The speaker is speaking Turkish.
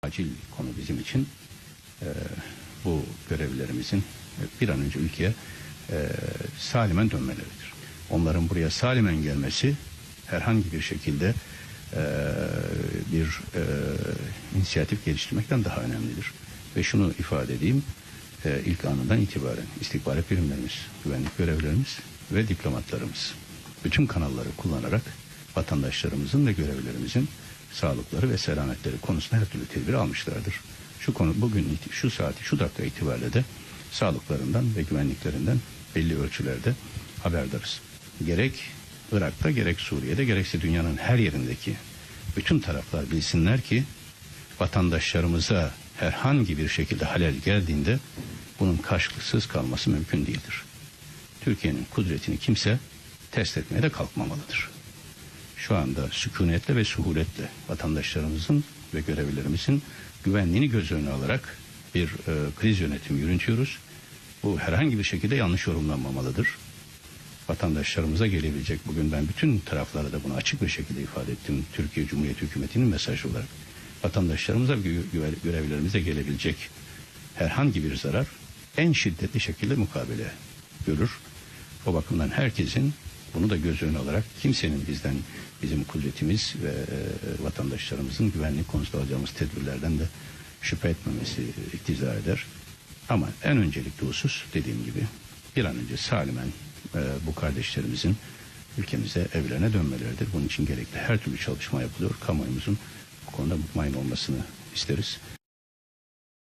Acil konu bizim için bu görevlilerimizin bir an önce ülkeye salimen dönmeleridir. Onların buraya salimen gelmesi herhangi bir şekilde bir inisiyatif geliştirmekten daha önemlidir. Ve şunu ifade edeyim, ilk anından itibaren istihbarat birimlerimiz, güvenlik görevlilerimiz ve diplomatlarımız bütün kanalları kullanarak vatandaşlarımızın ve görevlilerimizin sağlıkları ve selametleri konusunda her türlü tedbir almışlardır. Şu konu bugün, şu saati, şu dakika itibariyle de sağlıklarından ve güvenliklerinden belli ölçülerde haberdarız. Gerek Irak'ta, gerek Suriye'de, gerekse dünyanın her yerindeki bütün taraflar bilsinler ki vatandaşlarımıza herhangi bir şekilde halel geldiğinde bunun karşılıksız kalması mümkün değildir. Türkiye'nin kudretini kimse test etmeye de kalkmamalıdır. Şu anda sükunetle ve suhuletle vatandaşlarımızın ve görevlilerimizin güvenliğini göz önüne alarak bir kriz yönetimi yürütüyoruz. Bu herhangi bir şekilde yanlış yorumlanmamalıdır. Vatandaşlarımıza gelebilecek, bugün ben bütün taraflara da bunu açık bir şekilde ifade ettim. Türkiye Cumhuriyeti Hükümeti'nin mesajı olarak vatandaşlarımıza ve görevlilerimize gelebilecek herhangi bir zarar en şiddetli şekilde mukabele görür. O bakımdan herkesin bunu da göz önüne alarak kimsenin bizim kudretimiz ve vatandaşlarımızın güvenlik konusunda alacağımız tedbirlerden de şüphe etmemesi iktiza eder. Ama en öncelikli husus dediğim gibi bir an önce salimen bu kardeşlerimizin ülkemize, evlerine dönmeleridir. Bunun için gerekli her türlü çalışma yapılıyor. Kamuoyumuzun bu konuda mutmain olmasını isteriz.